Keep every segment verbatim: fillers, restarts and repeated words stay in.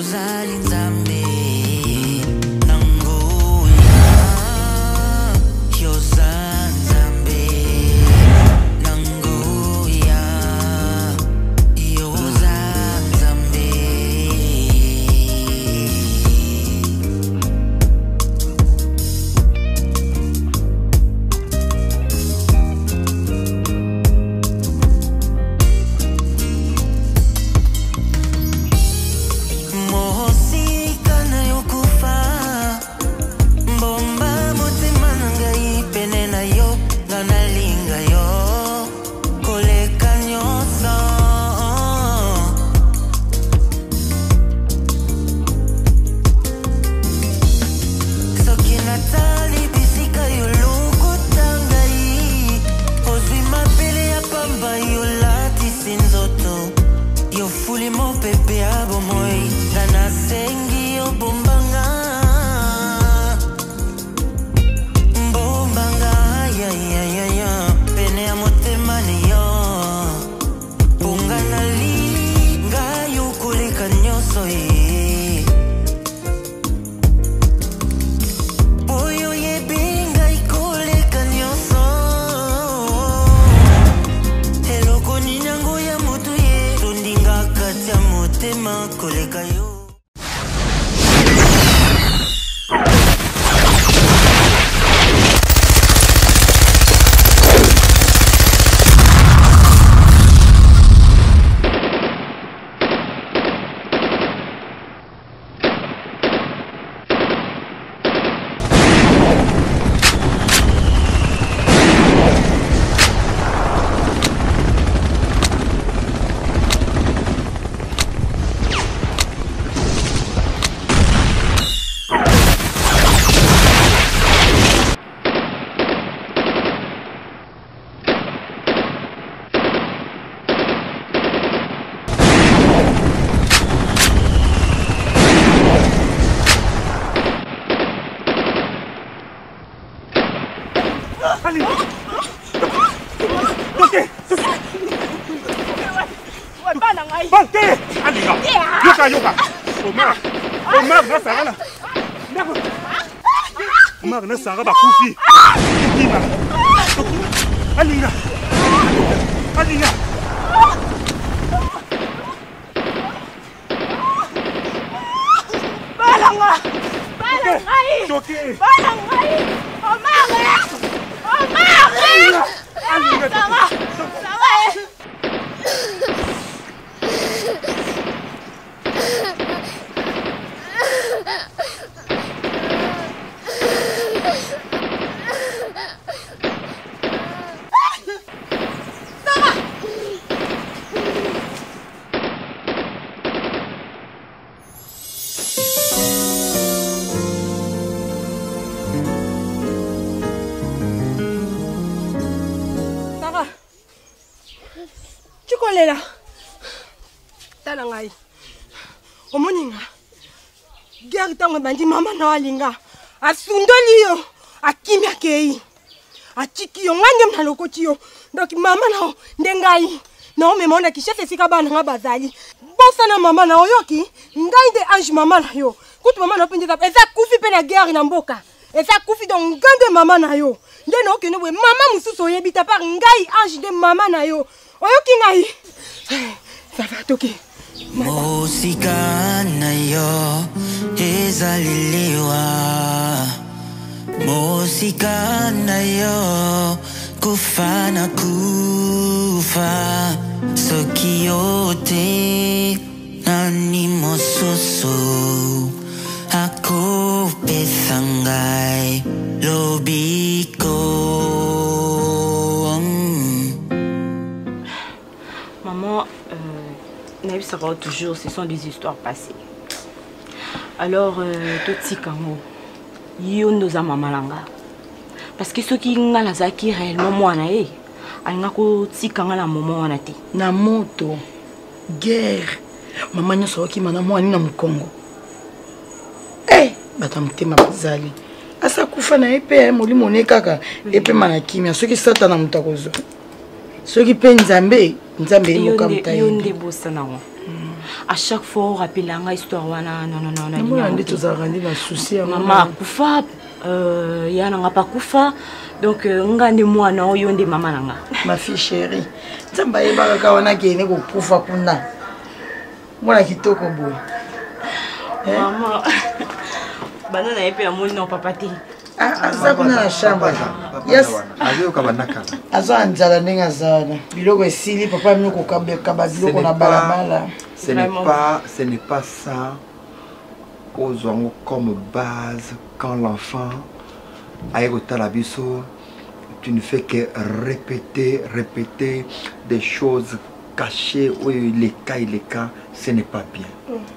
Sarah bakufi. Kima. Alina. Alina. Balanga. Balangai. Choke. Balangai. Omare. Omare. Alina. Sarah. Sarah. Là. Talangai. Omoninga. Gari tanga bandi mama na alinga. Asundoli yo. Akimya kei. Achiki yo ngandem na lokoti yo. Donc mama na ndengai. Na me mona ki chef esika bana nga bazali. Bosa na mama na oyoki. Ngai de ange mama na yo. Kutu mama na penjeza. Eza kufi pe na gari na mboka. Eza kufi donc ngande mama na yo. Ndeno okene we mama mususu oyebita par ngai ange de mama na yo. Oyoki ngai. Ça va toki. Musika na yo ezaliliwa. Musika na yo kufa na kufa. Soki yote nani mosusu akopesa ngai lobiko. Maman, euh, ça va toujours, ce sont des histoires passées. Alors, tout ce qui est nous a mamalanga. Parce que ce qui est là, c'est qui réellement moi na e. Anga ko tikanga la maman wana te. Na moto, guerre. Maman nyoso ki mana moi ni na Mukongo. Eh, batamte mabazali. Asa kufa na epe molimo ne kaka epe mana kimia soki sata na mutakozo. Soki pe nzambe, nzambe mokamta yonde bossa na wa. À chaque fois, on rappelle la histoire. Non, non, non, non. Moi, on dit tous à rendre dans souci. Maman, Koufa, il y a un pas Koufa. Donc, on a des mois, non, il y a des mamans. Ma fille chérie, tu sais, il y a un qui est pour Koufa Kuna. Moi, je suis tout comme vous. Maman, banana et puis mon nom, papa. Ah, ça, on a la chambre. Yes. Azo anjala nenga zana. Biloko esili papa moko kabeka ba biloko na balabala. Ce n'est pas ce n'est pas ça osons comme base quand l'enfant a écouté la biso, tu ne fais que répéter répéter des choses cachées où les cas les cas, ce n'est pas bien.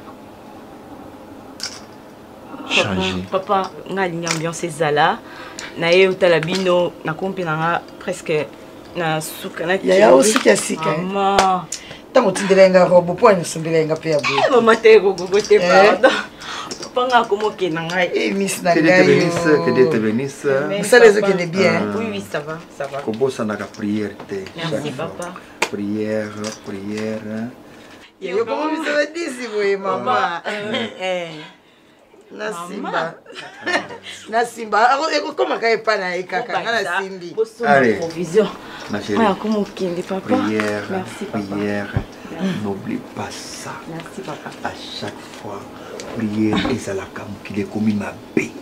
Changer. Papa, na ligne ambiance zala, na ye utalabino na kompi na presque na suka na. Ya ya aussi kasika. Mama. Tango tindelenga robo po ni sumbilenga pe abu. Mama te go go te pardon. Papa nga komo ke na ngai. Eh miss na ngai. Que Dieu te bénisse, que Dieu te bénisse. Ça les autres qui est bien. Oui oui, ça va, ça va. Kobo sana ka prière te. Merci papa. Prière, prière. Yo komo bisa disi boy mama. Eh. Na simba. Na simba. Eko koma ka epa na ekaka na simbi. Allez. Provision. Ma chérie. Ah comment kende papa. Prière. Merci papa. Prière. N'oublie pas ça. Merci papa. À chaque fois, prière et ça la cam qui est commis ma bé.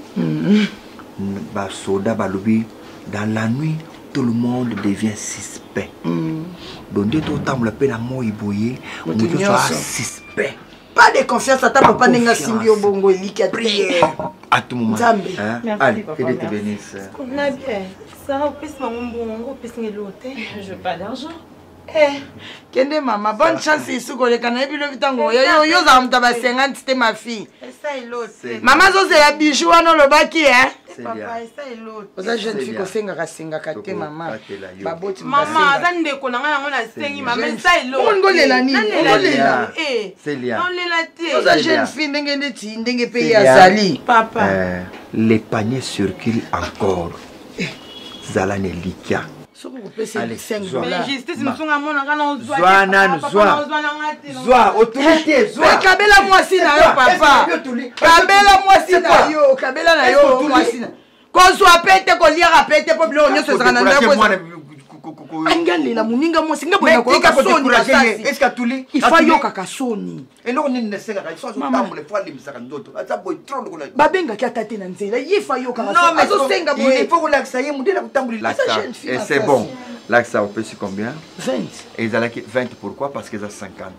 Ba soda ba lobi dans la nuit tout le monde devient suspect. Donc dès tout temps la peine à moi iboyer, on peut faire suspect. Pas de confiance à ta papa nenga simbi obongo elika prière à tout moment. Hein? Allez, que Dieu te bénisse. On a bien. Ça va plus ma mbongo plus ngelote. Je veux pas d'argent. Eh, kende maman, bonne chance ici ko le kana ebilo vitango. Yo yo yo za mta ba cinquante c'était ma fille. Ça est l'autre. Maman zo c'est la bijou wana lo baki hein. Papa, ça est l'autre. Oza jeune fille ko senga ka senga ka te maman. Baboti maman, za ndeko na nga ngo na sengi maman, ça est l'autre. On ngolela nini? On ngolela. Eh. C'est Lia. On lela te. Oza jeune fille ndenge ndeti ndenge pe ya zali. Papa. Les paniers circulent encore. Zala ne likia. Allez, mais justice nous sommes à mon engagement. Zoa nan zoa. Zoa autorité zoa. Kabela moi si na yo papa. Kabela moi si na yo, kabela na yo moi si na. Ko so apete ko liara apete po bilo nyoso zana na ko. Angale la muninga moi singa bona ko ka soni kasasi. Est-ce que tuli? Il faut yo ka soni. Et non ni nesenga ka so tamble fois limsaka ndoto. Ata boy trop ko la. Babenga ki atate na nzela. Il faut yo ka soni. Non mais so senga boy. Il faut relaxer ye mudela kutambulila. Et c'est bon. Là, ça on peut sur combien? vingt. Et ils allaient vingt pourquoi? Parce qu'ils ont cinquante.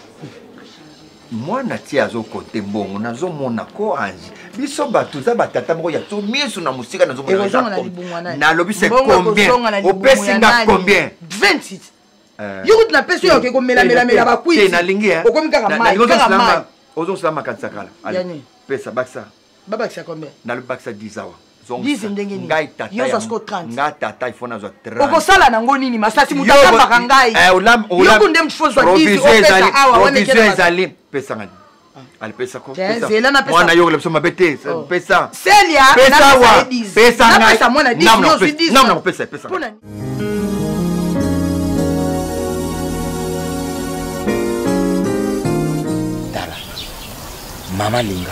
Moi, Nati a zo côté bon, on a zo monako ange. Biso batu za batata moko ya to miso na musika na zo monako. Na lobi c'est combien? Au pesinga combien? vingt-six. Yo na peso yo ke ko mela mela mela ba kwiti. Na lingi hein. Okomi kaka mai, kaka mai. Ozo slama katsakala. Allez. Pesa baksa. Babaksa combien? Na le baksa dix awa. dix ndengeni. Yo za sko trente. Nga tata ifona zo trente. Okosala nango nini masasi mutaka bakangai. Eh olam olam. Yo kunde mfozwa dix opesa awa wane kena. Zali pesa ngani. Ali pesa ko. Pesa. Mwana mwana yo lepso mabete pesa. Celia pesa wa. Pesa ngai. Pesa mwana dix yo si dix. Non non pesa pesa. Dala. Mama Linga.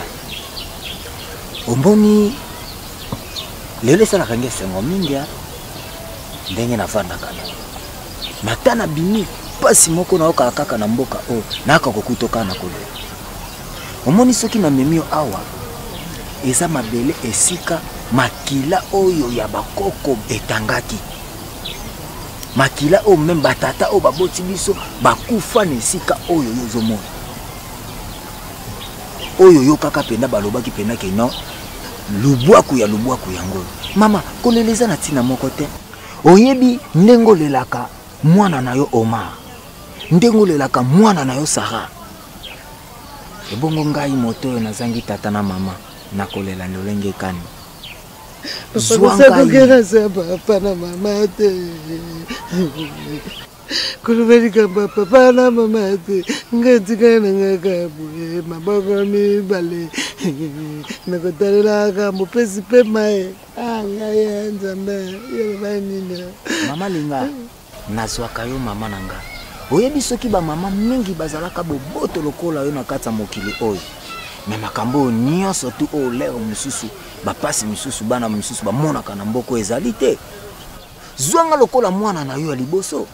Omboni lelo esalaka nge esengo mingi ya ndenge navandaka na matana bimi mpasi moko naokaka kaka na mboka oyo nayaka kokutoka na kolela omoni soki namemi yo awa eza mabele esika makila oyo ya bakoko etangaki makila oyo meme batata oyo baboti biso bakufa na esika oyo yo ozomona oyo yo kaka penda balobaki penda ke non lubwaku ya lubwaku yango mama koleleza na tina moko te oyebi ndengo lelaka mwana na yo Omar ndengo lelaka mwana na yo Sara ebongo ngai moto yo nazangi tata na mama nakolela lolenge kani Zwanga sa papa na mama te kulubali kamba papa na mama te ngati kana ngakabu maboko mi bale nakotalela kambo pesi pe mai anga yenza mbe yebani na mama Linga nazwaka yo mama nanga oyebi soki bamama mingi bazalaka boboto lokola oyo na kati ya mokili oyo me makambo oyo nyonso tu oyo lere mosusu bapasi misusu bana misusu bamonaka na mboko ezali te zwanga lokola mwana na yo ya liboso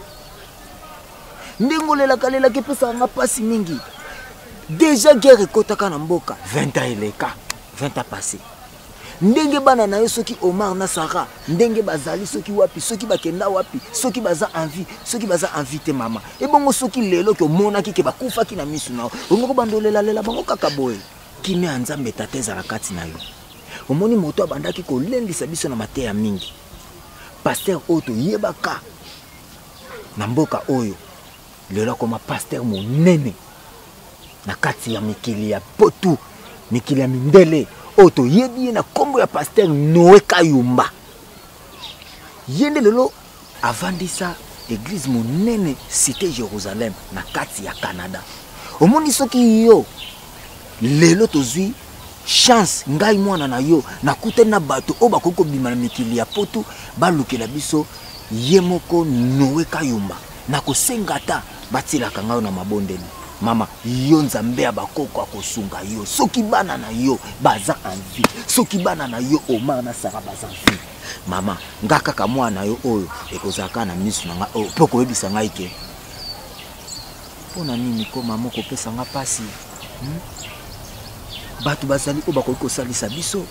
ndenge olelaka lelaka epesaka nga pasi mingi déjà guerre ekotaka na mboka vingt ans eleka vingt ans passé ndenge bana na yo soki Omar na Sarah ndenge bazali soki wapi soki bakenda wapi soki baza envie soki baza invité mama ebongo soki lelo ke omonaki ke bakufaki na misu na ongo bandolela lela bango kaka boye kimia nzambe tateza la kati na yo omoni moto abandaki kolendisa biso na mateya mingi pasteur oto yebaka na mboka oyo lelo koma pasteur monene na kati ya mikili ya potu mikili ya mindele oto yebi na kombo ya pasteur Noé Kayumba yende lelo avandisa église monene cité Jérusalem na kati ya Canada omoni soki yo lelo tozwi chance ngai mwana na yo nakute na bato o bakoko bima na mikili ya potu balukela biso yemoko Noé Kayumba nakosengata batilaka ngao na mabondeli mama yo nzambe ya bakoko akosunga yo soki bana na yo baza envie soki bana na yo Omar na Sarah baza envie mama nga kaka mwana yo oyo ekozaka na misu na nga o poko yebisa ngai ke pona nini ko mama ko pesa nga pasi hmm? Batu bazali o bakoki kosalisa biso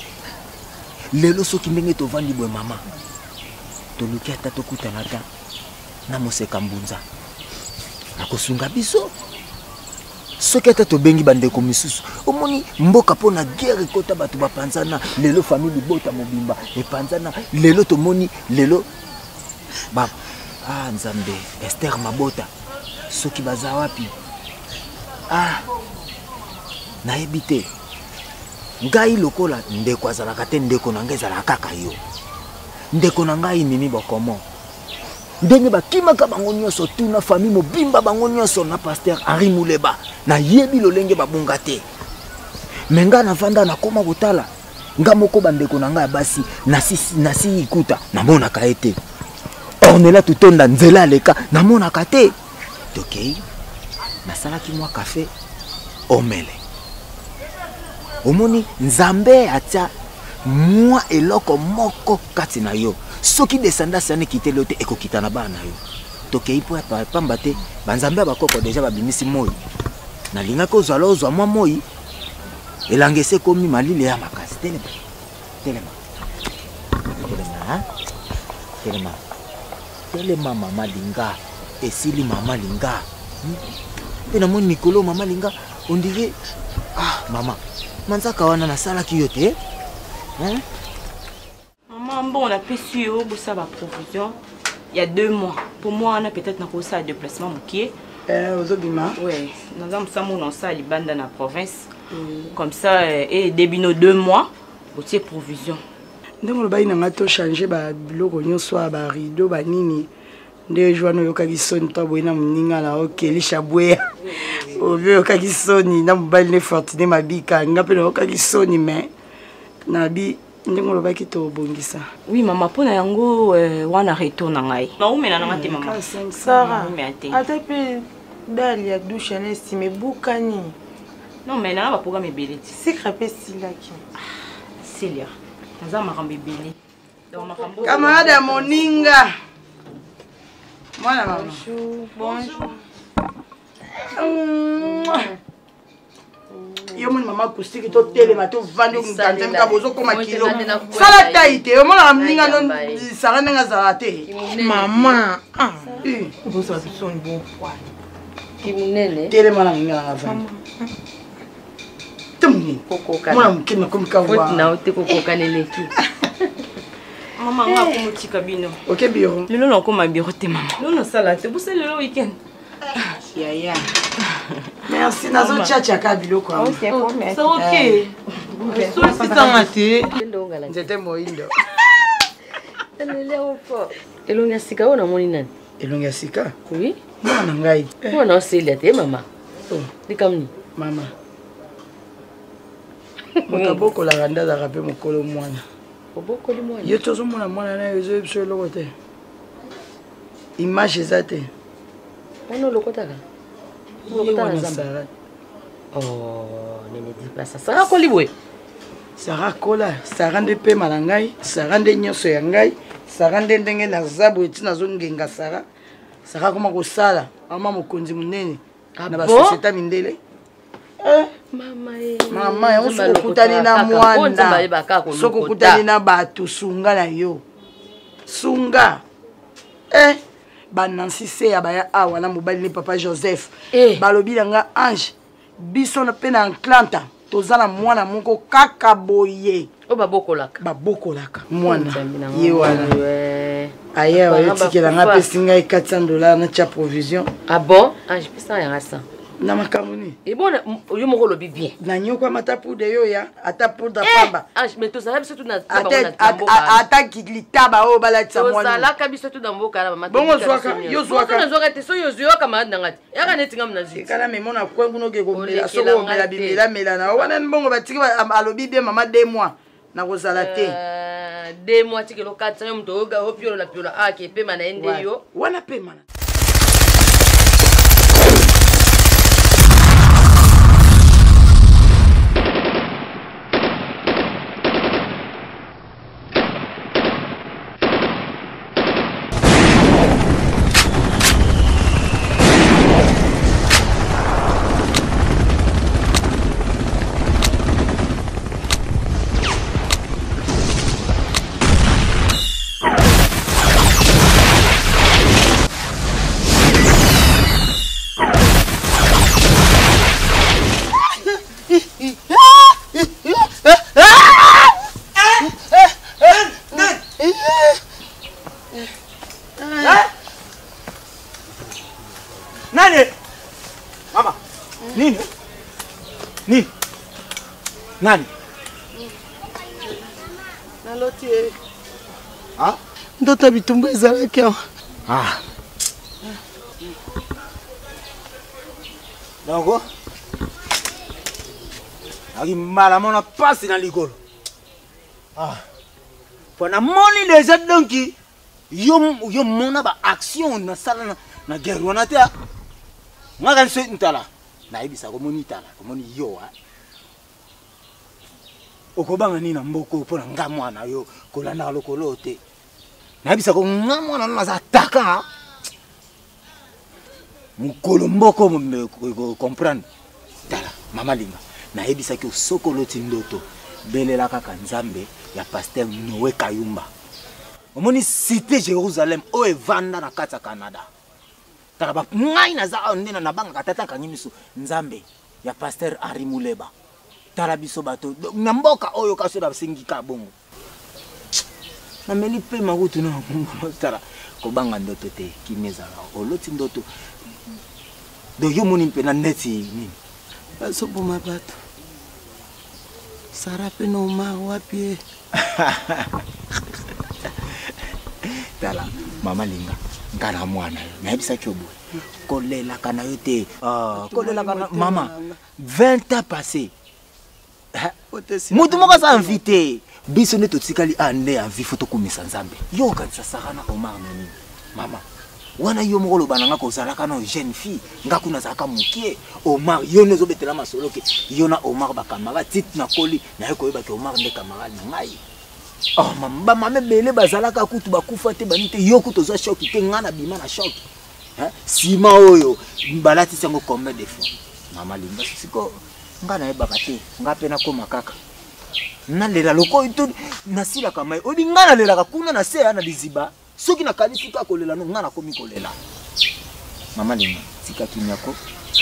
lelo soki ndenge tovandi bwe mama toluki ata tokutana ta na moseka mbunza akosunga biso soki ata tobengi bandeko misusu omoni mboka pona guerre kota batu bapanzana lelo famille bota mobimba epanzana lelo tomoni lelo ba ah nzambe Esther Mabota soki baza wapi ah nayebi te ngai lokola ndeko azalaka te ndeko na ngai ezalaka kaka yo ndeko na ngai mimi bokomo ndenge bakimaka bango nyonso tu na famille mobimba bango nyonso na pasteur Henri Muleba na yebi lolenge babunga te menga na vanda na koma kotala nga moko bandeko na ngai basi nasi nasi ikuta namonaka ete ornela tutonda nzela leka namonaka te tokei nasalaki mwa café omele omoni nzambe atia mwa eloko moko kati na yo soki descendance ane kiteli yo te ekokita na bana yo tokei po ya pamba te banzambe bakoko deja babimisi moi nalingaki ozwala ozwa mwa moi elangesi ekomi malile ya makasi telema telema telema telema telema mama linga esili mama linga mpe namoni mikolo mama linga ondire ah mama manzaka wana nasalaki yo te hein? Maman, bon, on a pu suivre ça va provision il y a deux mois. Pour moi, on a peut-être un ça de déplacement moukier. Euh, aux Obima. Oui, nous avons ça mon ça les bandes dans la province. Mm. Comme ça et début nos deux mois, vous avez provision. Donc le bail n'a pas changé ba biloko nyonso ba rideau ba nini. Nde joa no yoka kisoni to boina muninga la okeli chabwe. O vieux yoka kisoni na mobile ne fortune mabika ngape no yoka kisoni mais na bi ndenge loba ki to bongisa. Oui maman pona yango wana retourne ngai. Na umena na ngati maman. Sarah. Ata pe dali ya douche na estime bukani. Non mais na ba programme belé. Secret pe silaki. Celia. Naza makambe belé. Donc makambo. Camarade moninga. Voilà maman. Bonjour. Bonjour. Yo mon maman acoustique to télé ma to vandi nganze mka bozo koma kilo. Sala taite yo mona mninga non sarana nga zarate. Maman. Ah. Eh, vous ça son bon poids. Kimunene. Télé mona nginga nga vandi. Tumni. Kokoka. Mona mkina komika wa. Faut na ote kokoka leleki. Maman nga ko mutika bino. OK bureau. Lelo na ko ma bureau te maman. Non non sala te vous le week-end. Ya ya. Merci nazo chacha ka biloko. Ah c'est bon merci. C'est OK. So si tangate. Nzete moindo. Elele opo. Elonga sika ona moni nani? Elonga sika? Oui. Mwana ngai. Mwana Celia te mama. Oh, likamni. Mama. Mokaboko la randa za rape mokolo mwana. Oboko li mwana. Yo tozo mwana mwana na yo zo ebso lokote. Image ezate. On le côté là. On le côté Zambara. Oh, ne me dis pas ça. Sarah Kolibwe. Sarah Kola, Sarah de pe malangai, Sarah de nyoso yangai, Sarah de ndenge na zabu etina zongenga Sarah. Sarah koma ko sala, mama mokonzi munene. Na ba société mindele. Eh, mama eh. Mama, on se kutani na mwana. Soko kutani na batu sunga na yo. Sunga. Eh, ba Nancy se ya ba ya awa na mobali ni papa Joseph. Eh. Balobi nga Ange. Biso na pena enklanta. Tozala mwana moko kaka boye. O babokolaka. Babokolaka. Mwana. Ye wana. Aye wa yotikela nga pesi ngai quatre cents dollars na cha provision. Ah bon? Ah, je peux ça ya ça. Na makamuni. Et bon, yo moko lobi bien. Na nyoko mata poudre yo ya, ata poudre pamba. Ah, mais to ça biso tout na ata kiglitaba o balatsa mwana. To sala ka biso tout na mboka na mama. Bongo zwaka, yo zwaka. Na zwaka te so yo yo kama na ngati. Ya ka netinga mna zi. Kana memo na kwengu no ke ko mela soko mela bibela mela na wana mbongo batiki alobi bien mama deux mois na kozala te. Deux mois tiki lo quatre yo mto oga opio la piola a ke pe mana ende yo. Wana pe mana. Nani? Naloti eh. Ah? Ndota bitumbu ezala kia. Ah. Donc, aki mala mona passe na likolo. Ah. Pona moni déjà donc yo yo mona ba action na sala na, na guerre wana te. Ngaka nse ntala. Na ibisa ko moni tala, ko moni yo ah. Okobanga nini na mboko pona nga mwana yo kolanda lokolo te. Na ibisa ko nga mwana na za taka. Mukolo mboko mo comprendre. Tala mama linga. Na ibisa ki sokolo tindoto. Belela kaka nzambe ya pasteur Noé Kayumba. Omoni cité Jérusalem o evanda na kata Canada. Tala ba ngai na za ndena na banga katata kangimiso nzambe ya pasteur Henri Muleba. Tala biso bato na mboka oyo kaso da singika bongo. Na meli pe magutu na tala ko banga ndoto te kineza oloti ndoto. Do yo moni pe na neti nini. Baso boma bato. Sarape no ma wapi. Tala mama linga ngana mwana na bisa kyobo kolela kana yote ah kolela kana mama vingt ans passés mutu moko sa invité biso ne totikali ande en vie photo komisa nzambe yo kanisa sakana Omar nani mama wana yo moko lobana nga kozala kana jeune fille nga kuna zaka mukie Omar yo nezo betela masolo ke yo na Omar ba kamara tit na koli na yo koyeba ke Omar nde kamara na ngai. Oh mamba mame bele bazalaka kutu bakufa te banite yo kuto zo shock te ngana bima na shock. Hein? Sima oyo mbalati sango combien de fois. Mama linga siko ngana e bakate ngape na koma kaka. Na lela loko itu nasila kama obi ngana lela kakuna na se na liziba. Soki na kalifika kolela no ngana komi kolela. Mama linga sika kinyako.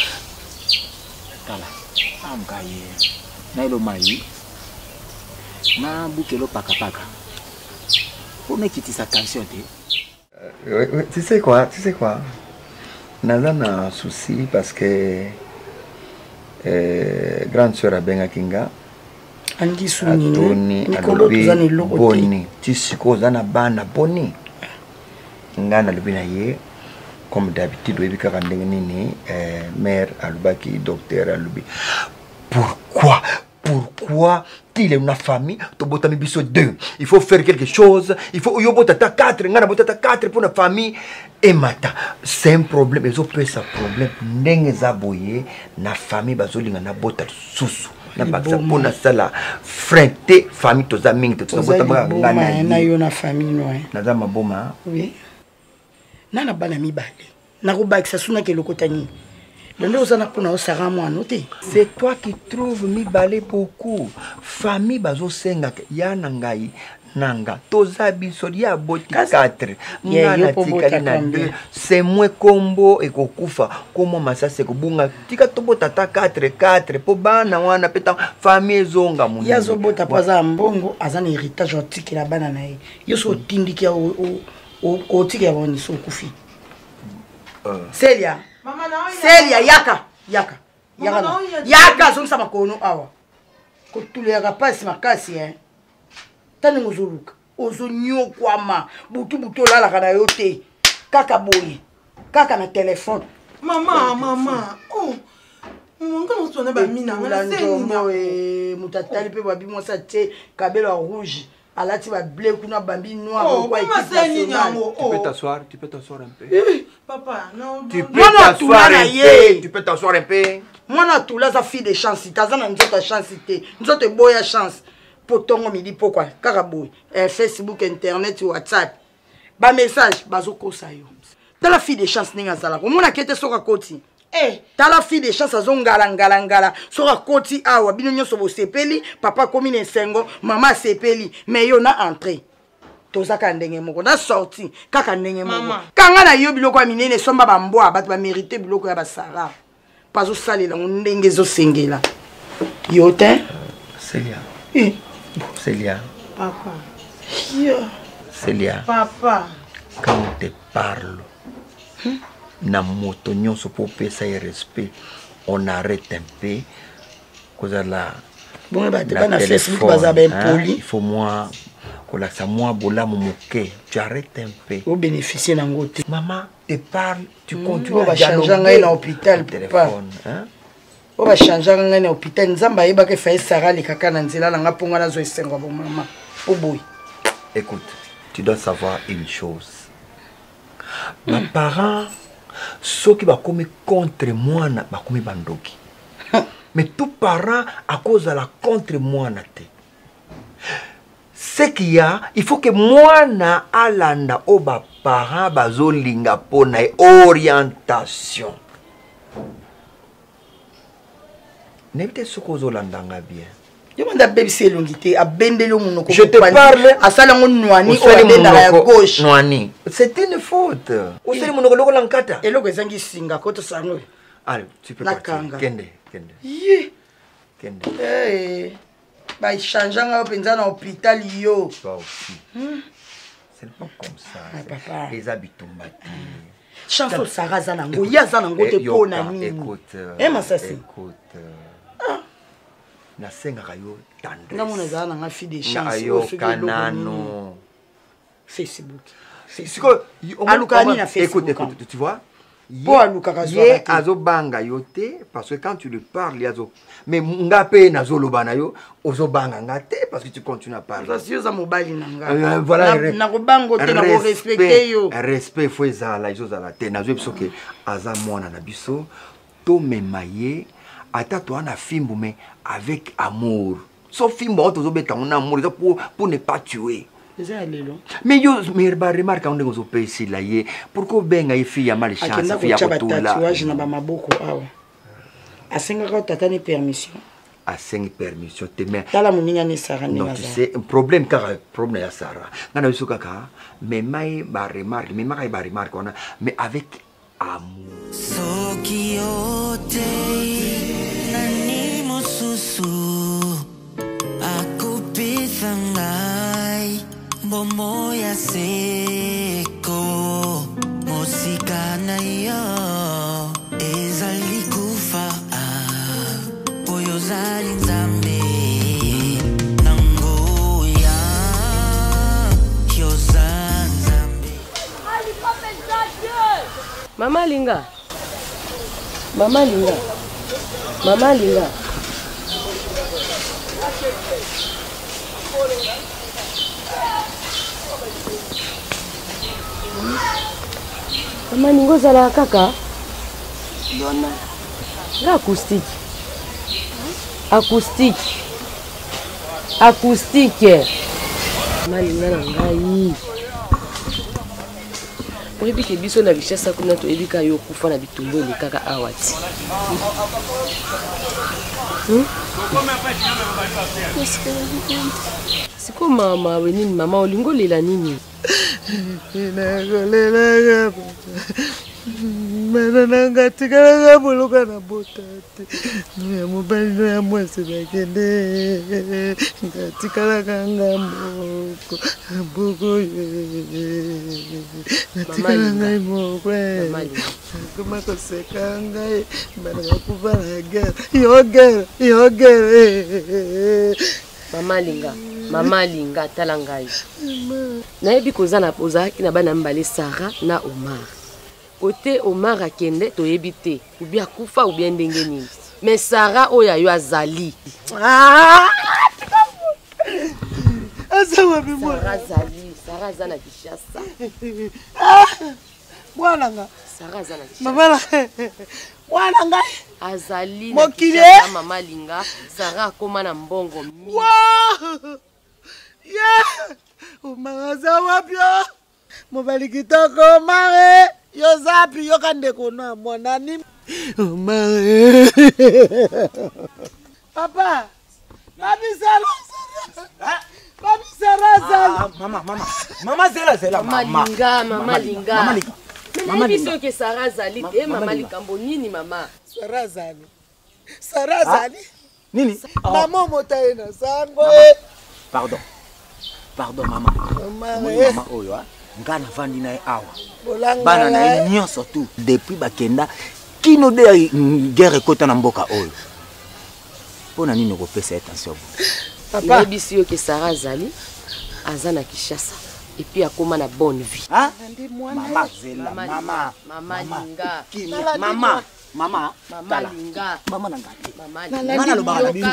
Kala. Amkaye. Na ilo mai. Na bukelo paka paka. Pour me quitter sa tension te. Euh, oui, tu sais quoi, tu sais quoi. Nana na souci parce que euh, grande sœur a benga kinga. Angi suni. Atoni alobi boni. Tu sais quoi na bana boni. Ngana lobi na ye comme d'habitude obi ka ndenge nini euh mère alobaki docteur alobi. Pourquoi? Pourquoi pourquoi il est une famille, tu as mis deux. Il faut faire quelque chose. Il faut que tu quatre, tu quatre pour la famille. Et maintenant, c'est un problème. Ils ont pris ce problème. Ils ont na famille, ils ont na bota susu. Na baksa pour na sala frente famille to za mingi to bota ngana na yo na famille no. Na za maboma. Oui. Na na bana mibale. Na ko baksa suna ke lokotani. C'est toi qui trouves mi balé beaucoup. Famille bazo senga ya nangai nanga. Toza bisodia boti quatre. Ngana tikali na deux. C'est moins combo et kokufa. Comment masa se kubunga tika tobo tata quatre quatre po bana wana peta famille zonga mu. Ya zo bota paza mbongo azana héritage otiki la bana na ye. Yo so tindiki ya o o o tiki ya woni so kufi. Celia. Celia yaka yaka yaka yaka zonsa makono awa ko tuleka pasi makasi eh tani ngozuluka ozonyo kwama butu butu lala kana yote kaka boye kaka na telefone mama mama oh monga nosona ba mina ngana sengo eh mutatali pe babi mosa te kabelo rouge alati ba bleu kuna bambi noir oh, quoi équipe oh. Tu peux t'asseoir, tu peux t'asseoir un peu. Eh, papa, non. Tu peux t'asseoir un peu. Tu peux t'asseoir un peu. Moi na tout là ça fille de chance, tazana nzoto chance té. Nzoto boya chance. Potongo midi pourquoi? Karaboy, eh, Facebook, internet, WhatsApp. Ba message bazo kosa yo. Tala fille de chance ninga zala. Komona kete soka koti. Eh, tala fille de chance azongala ngala ngala soka koti awa bino nyoso bo sepeli papa komi ne sengo mama sepeli mais yo na entrée tozaka ndenge moko na sorti kaka ndenge moko kanga na yo biloko ya minene somba ba mbwa bato ba mériter biloko ya basara pazo salela ndenge zo sengela yo te Celia eh Celia papa yo Celia papa quand on te parle hmm? Na moto nyonso pour payer respect on arrête un peu cause la bon ba te na Facebook baza ben poli il faut moi kola sa moi bola momoke tu arrêtes un peu au bénéficier na ngote maman te parle tu mm, continues à changer na hôpital téléphone hein on va changer na hôpital nzamba yeba ke fa Sarah le kaka na nzela nga ponga na zo esengo bon maman au boy écoute tu dois savoir une chose mm. Mes parents ceux qui va comme contre moi na ba comme bandoki mais tout parent à cause de la contre moi na te ce qu'il y a il faut que moi na alanda o ba parent bazo linga pona orientation n'était ce que zo landanga bien. Je te parle à Salamouani à gauche. C'est une faute. Allez, tu peux partir. Kende, Kende. Kende. Eh, bah changeant à l'hôpital yo. Toi aussi. C'est pas comme ça. Les habitants bâtis. Chanson Sarah Zanango, ya Zanango te pona nini. Écoute. Eh Massassi. Écoute. Na senga kayo tendresse. Na mona za na fille de chance au kanano. Facebook. C'est que alukani na Facebook. Écoute, écoute, tu vois? Pour aluka ye azo banga yote parce que quand tu lui parles yazo mais ngape nazo lobana yo ozo banga ngate parce que tu continues à parler. Ça c'est za mobali nanga. Euh, voilà. Na ko bango te na ko respecter yo. Respect faut ezala izo zala te nazo biso ke aza mwana na biso to memaye ata to ana fimbu mais avec amour. Sauf fimbu on tozo beta on amour pour pour ne pas tuer. Mais yo me remarque on est au pays ici là yé pourquoi benga y fille ya mal chance fille ya botula tatouage na ba maboko awa asenga ka tata ni permission asenga permission te mais tala muninga ni Sarah ni non tu sais un problème car problème ya Sarah ngana biso kaka mais mai ba remarque mais mai ba remarque on a mais avec amour soki ote nani mosusu akupisa ngai Bomo ya seko Mosika na yo Ezali kufa Oyo zali nzambe Nango ya Yoza nzambe Mama Linga Mama Linga Mama Linga Maman ningo zala kaka. Dona. La acoustique. Acoustique. Acoustique. Malinga na ngai. Oyebi ke biso na richesse kuna to ebi ka yo kufa na bitumbo ni kaka awati. Hmm? Siko mama wenini mama olingo lela nini? Nagolela mana nanga tikala buluka na botati ya mobali ya mwasi bakende ngatikala kanga moko bugo natikala ngai moko kuma koseka ngai bana bakuva na guerre yo guerre yo guerre. Mama linga, mama linga tala ngai. Nayebi kozana ozaki na bana mbale Sarah na Omar. Côté Omar akende to yebite, ou bien kufa ou bien ndenge nini. Mais Sarah oya yo azali. Ah! Asawa bimo. Sarah azali, Sarah zana kishasa. Ah! Bwana nga. Sarah zana kishasa. Mama la. Bwana nga. Azali na kishasa mama linga, Sarah koma na mbongo mi. Wow! Yeah! Umangaza wapyo. Mobali kitoko mare. Yo zapi yo kande kona monani. Mare. Papa. Papi salo. Papi salo. Mama, mama. Mama zela zela mama. Mama linga, mama linga. Mama linga. Mama linga. Biso ke Sarah zali te mama likambo nini mama? Sarah zali. Sarah zali. Nini? Mama motaye na sango. Pardon. Pardon mama. Mama oyo ah. Ngana vandi na awa. Bana na nyonso tout depuis bakenda kino de guerre kota na mboka oyo. Pona nini ko pesa attention. Papa bisi yo ke Sarah zali azana kishasa et puis akoma na bonne vie. Ah? Mama zela mama. Mama linga. Mama. Mama. Mama linga. Mama nanga. Mama linga. Mama lo bana bino.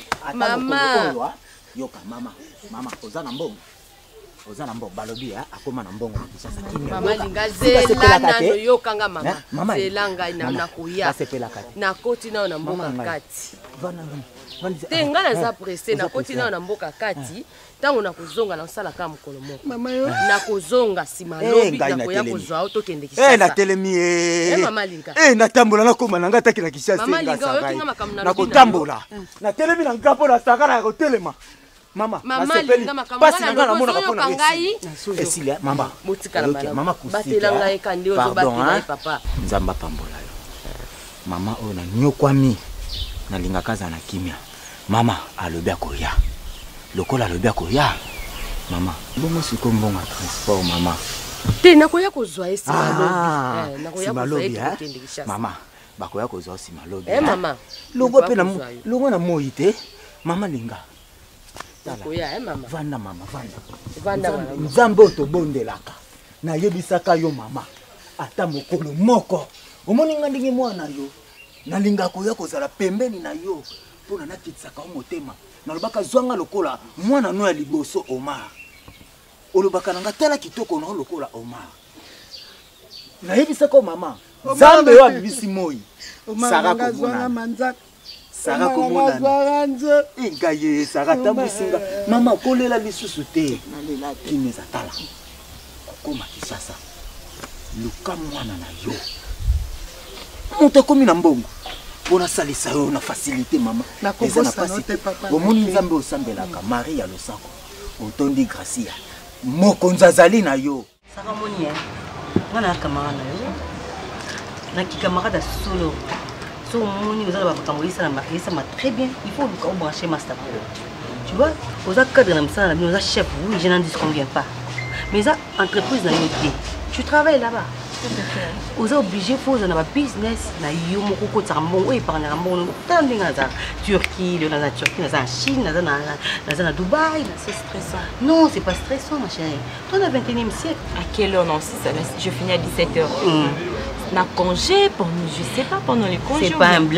Mama. Yoka mama. Mama ozana mbongo. Ozana mbongo balobi ah akoma na mbongo kisasa kimia. Mama linga zela na yoka nga mama. Zela ngai na nakuya. Na koti na na mboka kati. Bana Tenga na za pressé na koti na na mboka kati. Tango na kuzonga na sala kama mkolo moko. Mama yo. Na kuzonga sima lobi na koya kuzwa auto kende kishasa. Eh na telemi eh. Eh mama linga. Eh na tambola na koma na ngata kila kishasa. Mama linga yo kinga makamna. Na kotambola. Na telemi na ngapo na sakara ya kotelema. Mama, mama linga makamna na mona kapona ngai. Esilia mama. Motika na bana. Mama kusika. Batela ngai kandi ozo batela papa. Nzamba pambola yo. Mama ona nyokwami. Na linga kaza na kimia. Mama alobi akoya. Lokola alobi akoya. Mama, bongo siko mbonga transport mama. Te nakoya kozwa esi malobi. Eh, nakoya kozwa ekende kishasa. Mama, bakoya kozwa si malobi. Eh mama. Longo pe na longo na moyi te. Mama linga. Nakoya eh mama. Vanda mama, vanda. Vanda mama. Nzambe otobondelaka. Na yebisaka yo mama. Ata mokolo moko. Omoni ngandingi mwana yo. Nalinga koya kozala pembeni na yo. Pona nakitisaka motema. Nalobaka zwanga lokola mwana no ya liboso Omar. Olobaka nanga tala kitoko no lokola Omar. Na yebisaka mama. Nzambe yo abibisi moyi. Sara komona manzaka. Sara komona. Engaye Sara tambusinga. Mama kolela lisusu te. Nalela kineza tala. Kokoma kisasa. Luka mwana na yo. Monte komi na mbongo. Pona salisa yo na facilité mama. Na kobosa note papa. Omoni nzambe osambelaka Maria losako. Otondi Gracia. Moko nzazali na yo. Saka moni eh. Ngana camarade na yo. Na ki camarade solo. So moni vous allez ba kamolisa na Maria ça m'a très bien. Il faut vous brancher master pro. Tu vois, aux cadre na msana na nos chef, oui, je n'en dis combien pas. Mais ça entreprise na yo té. Tu travailles là-bas. Vous êtes obligé de faire un business. Vous êtes obligé de faire un business. Turquie, en Turquie, en Chine, en Dubaï. C'est stressant. Non, c'est pas stressant, ma chérie. Toi, on a vingt et unième siècle. À quelle heure? Non, je finis à dix-sept heures. Mm. On a congé, pour, je sais pas, pendant les congés. C'est pas un blême.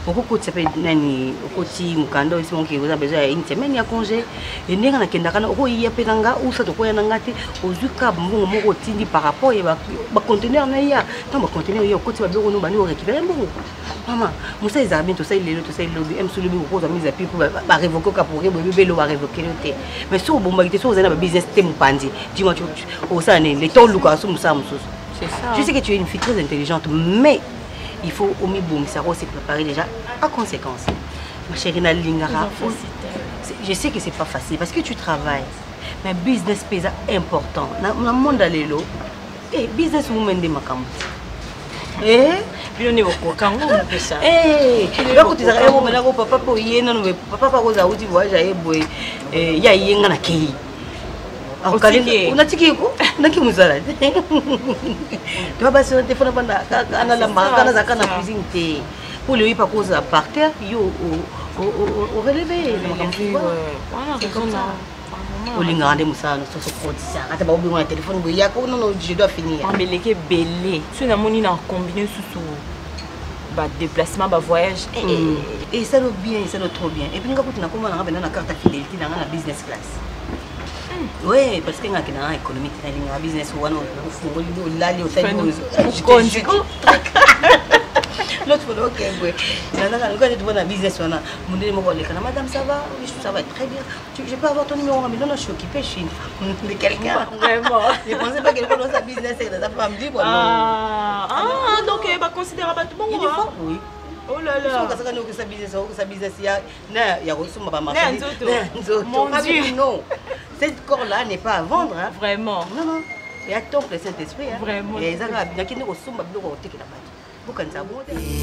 okokotisa mpe nani okoti mokanda esi moki oza besoin ya une semaine ya congé e ndenge nakendaka na okoyiya mpe na nga usa tokoya na nga te ozwi ka mbongo moko otindi par rapport ya baconteneur na ya ntango baconteneur ya okoti babiloko no bandi orécupere mbongo mama mosala ezala bien tosali lelo tosali lobi m solobi okozwa mise api mpo barevoke oka pour ebebelo barevoke yo te mais soki obombaki te soki ozali na babusiness te mopandi dis-moi osala nini le temps olukaka so mosala mosusu je sais que tu es une fille très intelligente mais il faut au minimum ça se préparer déjà à conséquence. Ma chérie Nalingara, je sais que c'est pas facile parce que tu travailles, mais business pesa important. Dans le monde d'aller là, eh business woman de makambo. Eh, bien on est au Congo, on fait ça. Eh, là quand tu arrives au Ménako, papa pour y non mais papa pas cause à outil voyage à boy, eh ya yenga na kei. On a tiqué quoi? On a qui nous a dit. Tu vas passer le téléphone pendant quand la marque, quand la cuisine pour lui pas cause par terre, yo au au au relevé. C'est comme ça. Au linga de Moussa, nous sommes sur ça. Attends, pas oublier mon téléphone. Il y a quoi? Non non, je dois finir. Mais les qui belé. Tu n'as moni dans combiné sous sous. Bah déplacement, bah voyage. Et ça le bien, ça le trop bien. Et puis nous quand on a comment on a la carte fidélité dans la business class. Oui, parce que nous avons une économie, nous avons un business, nous avons un business. L'autre fois, ok, oui. Nous avons un business, nous avons madame, ça va? Oui, ça va très bien. Je peux avoir ton numéro? Mais non, non, je suis occupée, je suis une femme de quelqu'un. Vraiment? Je ne pensais pas qu'elle connaissait un business, elle n'a pas me dire. Ah, donc elle va considérer tout bon. Oui. Oh là là. Parce que nous avons business, ça business, il y a, il y a reçu ma marchandise. Mon Dieu. Non, cette corps-là n'est pas à vendre. Hein. Vraiment. Non, non. Il y a tant que le Saint-Esprit. Hein. Vraiment. Et ça va bien qu'il nous reçoive, nous allons te la bâche. Vous connaissez ça, vous.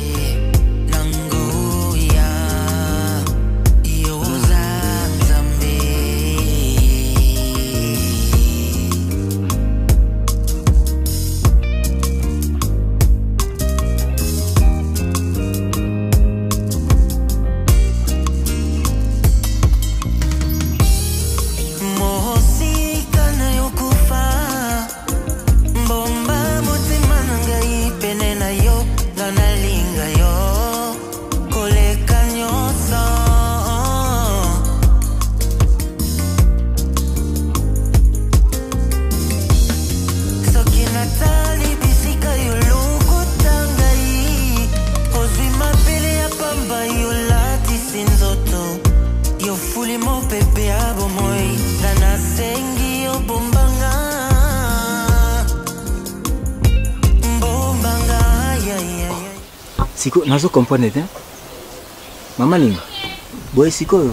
Siko nazo comprendre te mama linga boy siko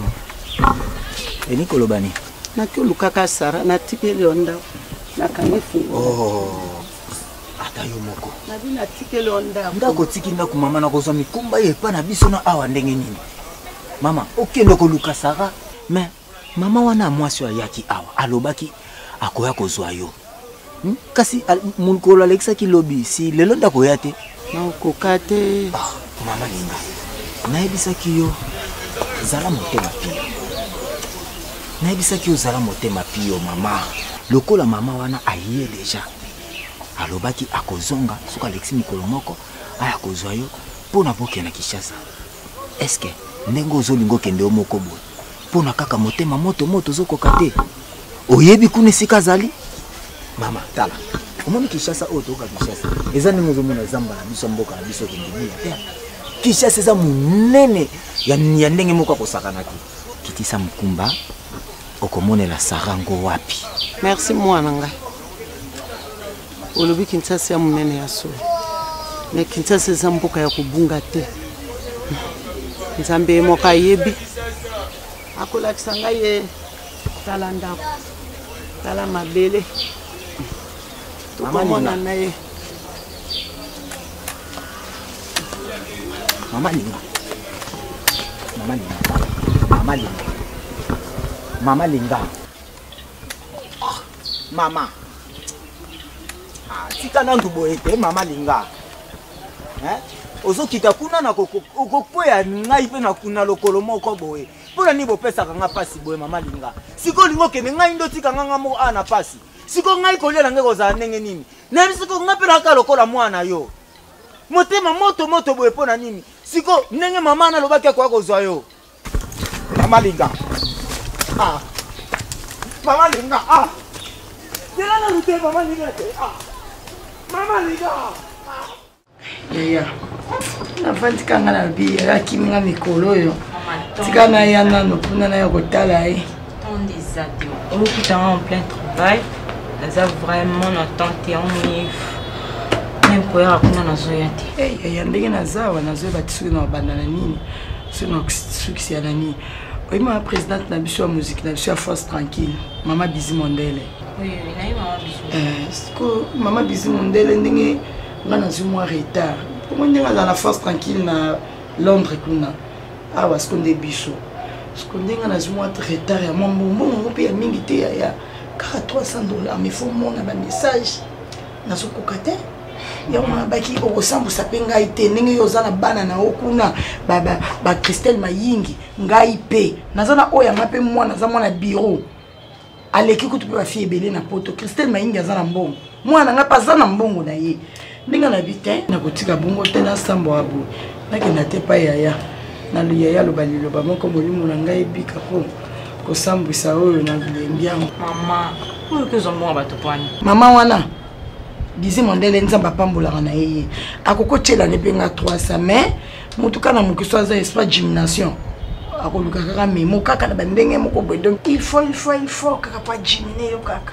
eni kolobani na kyoluka ka sara na tikeli onda na kanefu oh ata yo moko na bi na tikeli onda ndako tiki ndako mama na kozwa mikumba ye pa na biso na awa ndenge nini mama okende koluka sara mais mama wana mwasi ayaki awa alobaki akoya kozwa yo hmm? Kasi munkolo Alexa ki lobi si lelo ndako ya te na okokate ah mama linga na ebisaki yo zala motema pio na ebisaki yo zala motema pio mama lokola mama wana aye deja alobaki akozonga suka Alexis mikolo moko aya kozwa yo pona boke na Kinshasa est-ce que ndenge ozolingo kende o moko boye pona kaka motema moto moto zokoka te oyebi kuna sika zali mama tala omoni Kinshasa oto ka Kinshasa eza ndenge ozomona zamba na biso mboka na biso kendebia te Kinshasa eza munene ya ya ndenge moko kosakanaki kitisa mkumba okomonela sarango wapi. Merci mwana ngai olobi Kinshasa ya munene ya so mais Kinshasa eza mboka ya kubunga te nzambe moka yebi akolakisa ngai ye tala ndako tala mabele mama mona naye mama linga mama linga mama linga mama linga ah mama ah tika nandu boete mama linga eh ozo kita kuna na kokoko ya ngai pe na kuna lokolo moko boye pona ni bopesa kanga pasi boye mama linga siko lingo kene ngai ndo tika nganga mo ana pasi siko ngai kolela ngeko za ndenge nini na siko ngapela ka lokola mwana yo motema moto moto boye pona nini Siko ndenge mama na lobaki kwa kozwa yo. Mama linga. Ah. Mama linga. Ah. Tela na lute mama linga. Ah. Mama linga. Yaya. Na fanti kanga na bi ya kiminga mikolo yo. Tika na ya nano puna na ya kotala ai. Tant des adieux. On est en plein travail. Nous avons vraiment tenté on y même pour raconter na zoyati. Eh yaya ndenge na zawa na zoya batisuki na bandana nini. Sino succès à nani. Oui, ma présidente na biso ya musique na biso ya Force Tranquille. Mama Bizi Mondele. Oui, oui, na mama Bizi. Eh, siko Mama Bizi Mondele ndenge ngana zumwa retard. Comment ndenge na la Force Tranquille na Londres kuna. Ah wa siko nde biso. Siko ndenge na zumwa retard ya mambo mbongo pe ya mingi te ya ya trois cents dollars mais faut mona ba message. Na soko kate. Ya mwana baki okosambu sapenga ite ndenge yo zana bana na okuna ba ba, ba Christelle Mayingi ngai pe nazana oya mape mwana za mwana bureau aleki kutu pe ba fille belé na poto Christelle Mayingi azana mbongo mwana nga pazana mbongo na ye ndinga na bitin na kotika bongo te na sambo abu nakenda te pa yaya na liyaya lo balilo ba moko molimo na ngai bika po ko sambwisa oyo na bilembiango mama oyo ke zombo ba topani mama wana Bizi Mondele nzamba pambola na yeye akoko tshela ne penga trois cents mais mutuka na mukiso aza espace gymnasium akoluka kaka memo kaka na bandenge moko boy donc il faut il faut il faut kaka pa gymné yo kaka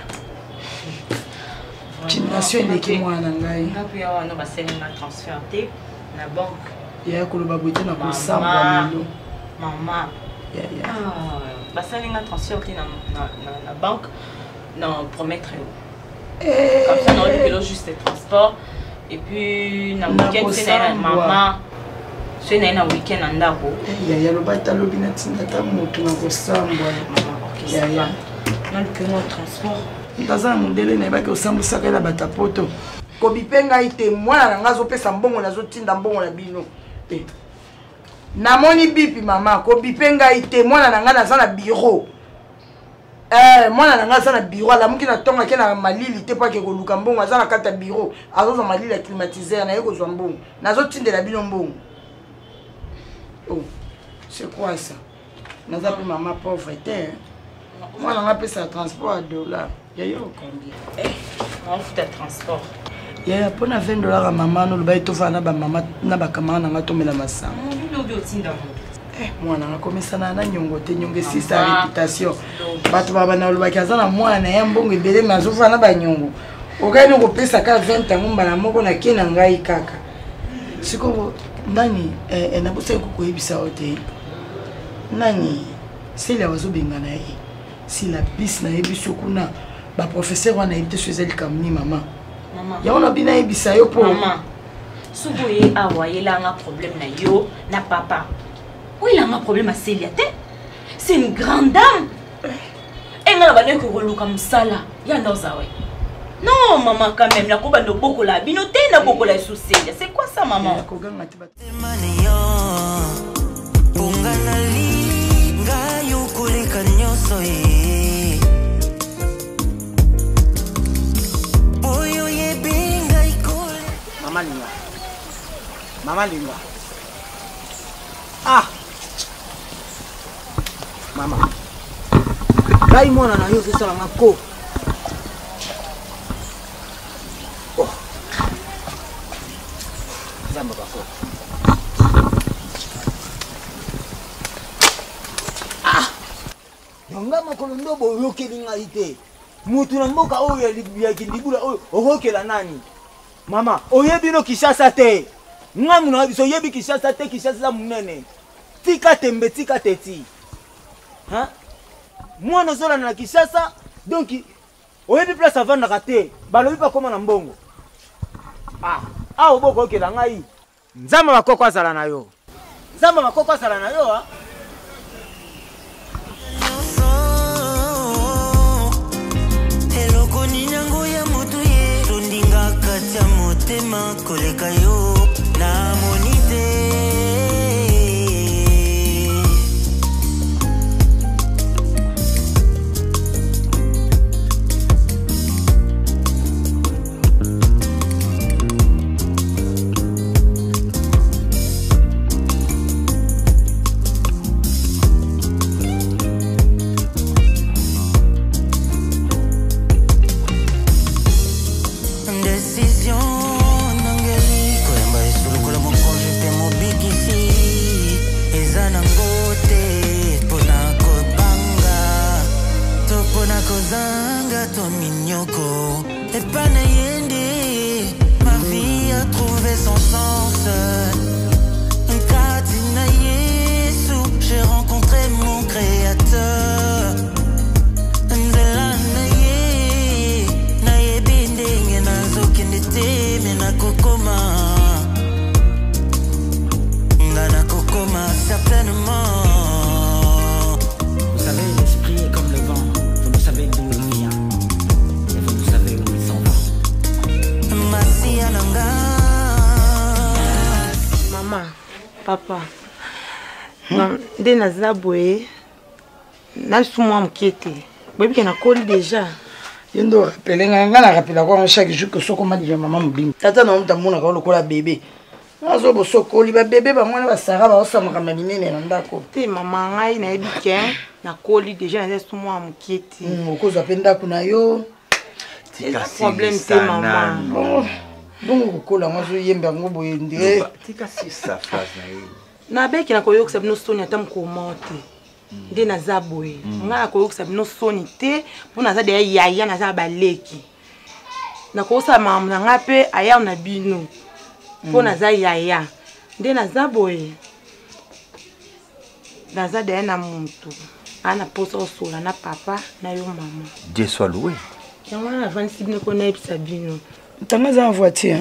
gymnasium eleki mwana ngai ngapi ya wana baselinga transfert te na banque ya koloba bote na kosamba lelo mama ya ya baselinga transfert te na na banque na promettre comme ça, on a juste le transport. Et puis, dans le week-end, c'est maman. C'est un week-end en dabo. Il y a le bâtiment qui est dans le transport. Il y a le transport. Dans un modèle, il y a le transport. Il y a le transport. Kobipenga ite mwana ngazo pesa mbongo nazo tinda mbongo na bino. Eh. Namoni bipi mama, kobipenga ite mwana nanga naza na bureau. Eh, moi na nga za na bureau la muki na tonga ke na malili te pa ke ko luka mbongo za na kata bureau azo za malili ya climatiseur na yeko zwa mbongo nazo tindela bino mbongo. Oh, c'est quoi ça? Naza pe mama pauvreté. Moi na nga pesa transport à dollars. Ya yo combien? Eh, on fout de transport. Ya ya pona vingt dollars à maman no ba to fa na ba mama na ba kamana na nga to mela masanga. Mo bi otinda mo. Eh, mwana nakomesana na nyongo te nyongo sisa réputation. Bato baba na lobaki azana mwana ya mbongo ebele mazofa na ba nyongo. Okani ko pesa ka vingt ans mbala moko na kena ngai kaka. Siko nani eh na bosa ko koyebisa ote. Nani sila wazo bengana ye. Sila bis na yebiso kuna ba professeur wana yebite swezeli kamni mama. Mama. Ya ona bina yebisa yo po. Mama. Suboye awaye la nga problème na yo na papa. Oui, il a un problème à Célia. C'est une grande dame. Et elle a dit que je comme ça là. Il y a un non, maman, quand même. La coupe de beaucoup la binoté, n'a beaucoup la sous Célia. C'est quoi ça, maman? Maman Linga. Maman Linga. Ah! Mama. Kai mwana na yo sala ngako. Oh. Zamba bako. Ah! Yonga makolondo bo yokelinga ite. Mutu na mboka oyo ya kindibula oyo ohokela nani? Mama, oyebi no Kishasa te. Ngamu na biso yebi Kishasa te Kishasa munene. Tika tembe tika teti. Hein? Moi no zola na Kishasa donc oyebi place avant na raté. Balobi pa koma na mbongo. Ah, ah oboko ke la ngai. Nzamba bakoko azala na yo. Nzamba bakoko azala na yo ah. Eloko ninyango ya mutu ye tondinga kati ya motema koleka yo na monite. toi mignoko. Et pas n'ayende, ma vie a trouvé son sens. Katina Yesu, j'ai rencontré mon créateur. Nzela naye, naye bindenge nazo kendete mena kokoma. Ngana kokoma certainement. Vous savez, l'esprit est comme le vent. Vous ne savez d'où il vient. Et vous ne savez où il s'en va. Masia nanga. Maman, papa. Non, dès naza boye. Na souma mkiete. Boye bike na koli déjà. Yendo rappelé nga nga na rappela kwa chaque jour que soko madi ya maman mbim. Tata na mta mona ka lokola bébé. Nazo bo soko li ba bébé ba mwana ba sara ba osama ka maminene na ndako. Te maman ngai na ebike na koli déjà na souma mkiete. Mm okoza penda kuna yo. Tika problème te maman. Donc kola nga zo yemba ngo boye ndire. Tika si sa phrase na ye. Na beki na koyokisa bino soni ata mukoma te. Nde naza boye. Nga koyokisa bino soni te mpona aza deya yaya naza baleki. Na koyosa mamu na nga pe aya na bino. Mpona aza yaya. Nde naza boye. Naza deya na muntu. Ana posa osola na papa na yo mama. Dieu soit loué. Yango na vansi bino ko na ebisa bino. Tanga za voiture.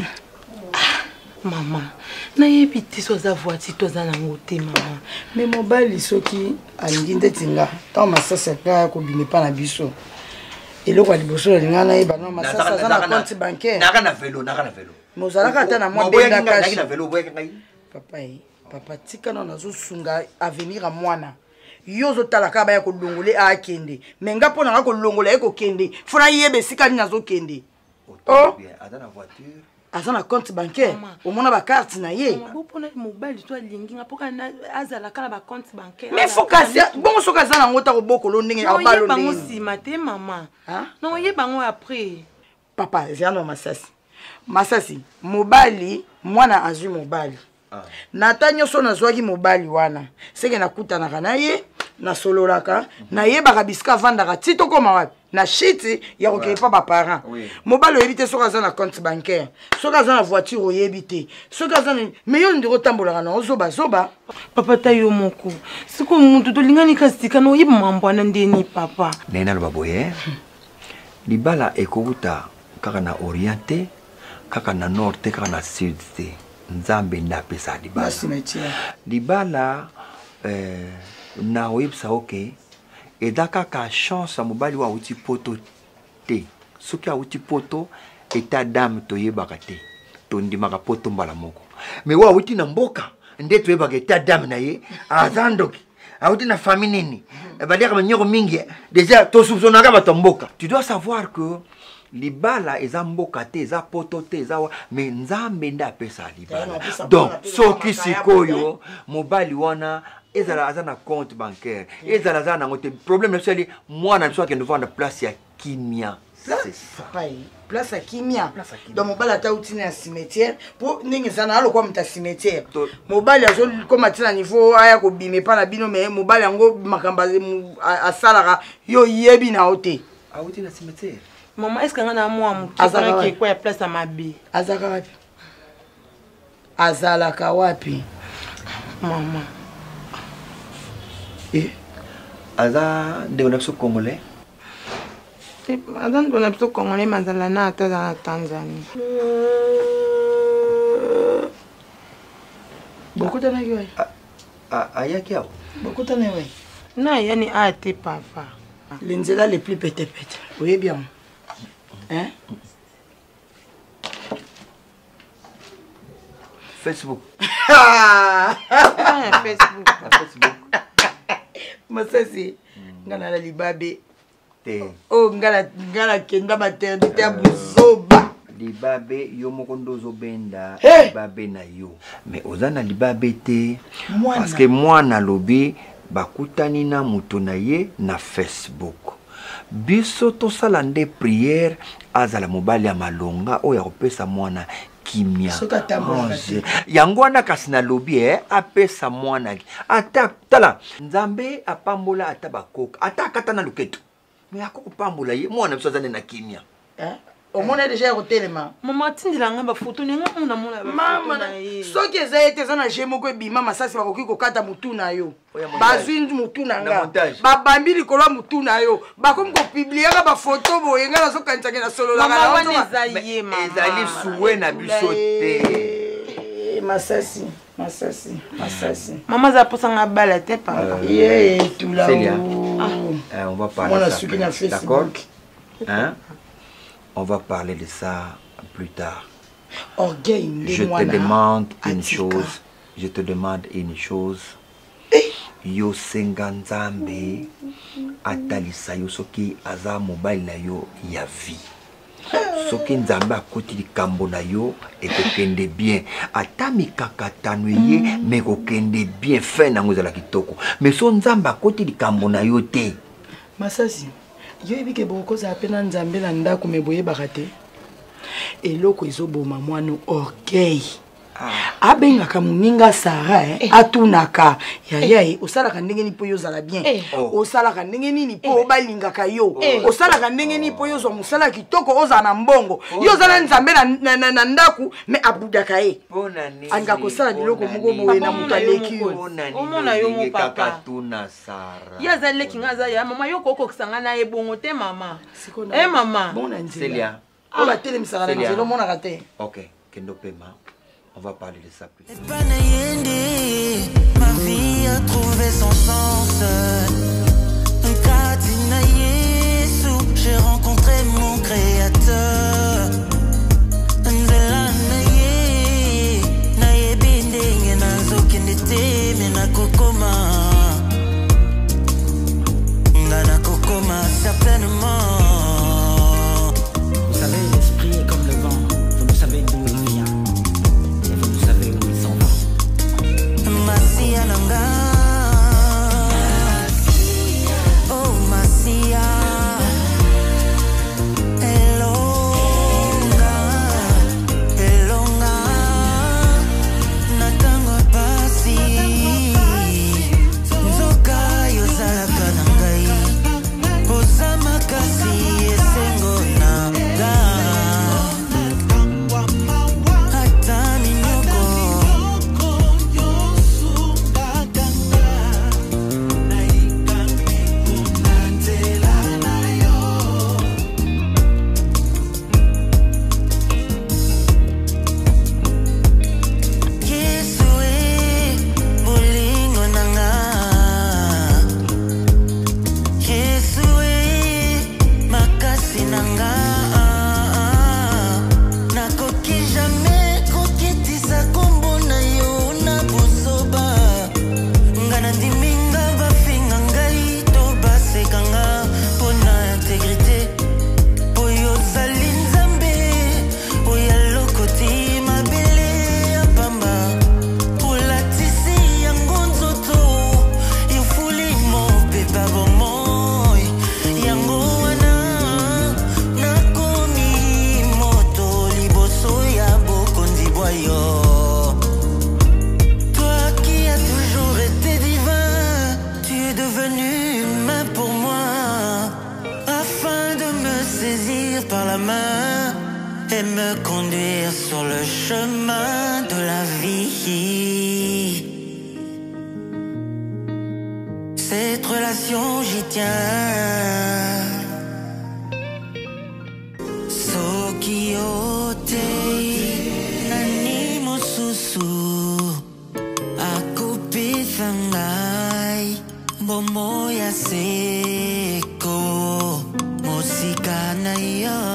Maman, na yebi te so za voiture to za na ngote maman. Mais mobile soki alingi ndetinga. Ta masasa ka ko bime pa na biso. Eloko liboso linga na yeba na masasa za na compte bancaire. Naka na vélo, naka na vélo. Mozalaka ata na mwa benga cash. Naka na vélo, boye ngai. Papa yi, papa tika na nazo sunga avenir a mwana. Yozo talaka ba ya ko longole a kende. Menga pona nga ko longola e ko kende. Fona yebe sika ni nazo kende. Oh, bien, ada na voiture. Aza na compte bancaire. Au mona ba carte na ye. Maman, pona mobile to lingi nga poka na azala kala ba compte bancaire. Mais faut kasi bon soka za na ngota ko bokolo ndenge a balo ndenge. Non, ndenge. si maté maman. Hein? Non, yebango après. Papa, ziano masasi. Masasi, mobali, mwana azui mobali. Ah. Nata nyoso nazwaki mobali wana. Seke nakutanaka na ye, na sololaka, na ye bakabisika vandaka tito koma wapi. Na shiti ya kokeye pa ba parents. Oui. Mobali oyebite soka za na compte bancaire. Soka za na voiture oyebite. Soka za na mais yo ndiro tambolaka na ozoba zoba. Papa tayo moko. Siko muntu to lingani kasika no yeba mambo na ndeni papa. Nena lo baboye. Libala ekobuta kaka na orienté, kaka na nord te, kaka na sud te. Nzambe ndapesa libala. Libala euh na oyebisa oke edaka ka chance mobali wa uti poto te. Soki a uti poto eta dame to yebaka te. To ndimaka poto mbala moko. Me wa uti na mboka nde to yebaka eta dame na ye azandoki. A uti na famille nini. E ba dira manyoko mingi déjà to soupçonnaka ba mboka. Tu dois savoir que libala eza mboka te eza poto te eza mais nzambe nda pesa libala. Donc soki sikoyo mobali wana ezala aza na compte bancaire ezala aza na ngote problème c'est ali mwana biso akende vendre place ya kimia. C'est ça. Place à kimia. Donc mobali ata uti na cimetière pour ningi sana alo kwa mta cimetière. Mobali azo comme atina niveau aya ko bime pa na bino mais mobali yango makamba asalaka yo yebi na hote. A uti na cimetière. Maman, est-ce que vous avez un peu de quoi place à ma vie? Azaka wapi? Azalaka wapi? Maman. Eh? Aza de l'Opso congolais? Aza de l'Opso congolais, mais elle est dans la Tanzanie. Beaucoup de nègres. Ah, aïe, qui a? Beaucoup de nègres. Non, il y a ni A T papa. L'Inzela les plus pété pété. Oui, bien. Hein? Facebook. Ah, Facebook. Facebook. Masasi. Ngana la libabe. Te. Oh, ngana ngana kenda maternité ya buzoba. Libabe yo mokondo zo benda hey! Libabe na yo. Mais ozana libabe te. Mwana. Parce que moi na lobi bakutani na mutu na ye na Facebook. Biso to salande prière azala mobali ya malonga oya kopesa mwana kimia. Yango wana kasi na lobi eh apesa mwana ata tala nzambe apambola ata bakoka ata kata na luketo. Mais à quoi pambola ye moi na biso zane na kimia. Hein? Au monde déjà hôtel ma. Maman tindila nga ba photo ninga on a mona ba. Mama na so que za été za na jemo ko bi mama sasi ba ko ko kata mutu na yo. Bazwi mutu na nga. Ba bambi likolo mutu na yo. Ba kom ko publier ba photo bo yenga na so kanta na solo la. Mama wana zaye mama. Ezali suwe na biso te. Masasi, masasi, masasi. Maman za posa nga bala te pa. Yeah, tout là. On va parler de ça. D'accord? Hein? On va parler de ça plus tard. Orgueil, je te demande une chose. Je te demande une chose. Yo senganzambe atalisa yo soki aza mobile na yo ya vie. Soki nzambe akoti likambo na yo ekokende bien. Ata mikakatano ye me kokende bien fin nango ezala kitoko. Mais so nzambe akoti likambo na yo te. Masasi. Yo ebike boko za pena nzambe na ndako meboye bakate. Eloko ezoboma mwana orgueil. Abenga kamuninga Sara eh atunaka yaya eh osalaka ndenge ni po yo zala bien osalaka ndenge nini po balinga ka yo osalaka ndenge ni po yo zo musala kitoko oza na mbongo yo zala nzambe na na ndaku me abudaka eh anga kosala biloko moko boye na mutaleki yo omona yo mo papa tuna Sara ya zale kinga za ya mama yo koko kusanga na ebongo te mama eh mama bona Célia on va télé misara na zelo mona raté. OK kendo pema. On va parler de ça plus tard. Ma vie a trouvé son sens. J'ai rencontré mon créateur. Nzela naye, naye bindenge nazo kendete mena kokoma. Ngana kokoma certainement. Vous savez, l'esprit est comme le vent. Vous ne savez d'où il vient. Masia nanga, oh Masia, elonga, elonga, natango pasi, nzoka yozalaka nangai, osama kasi esengo nanga. Cette relation j'y tiens. Soki ote nani mosusu akupitha ngai bomo ya seko mosika na yo.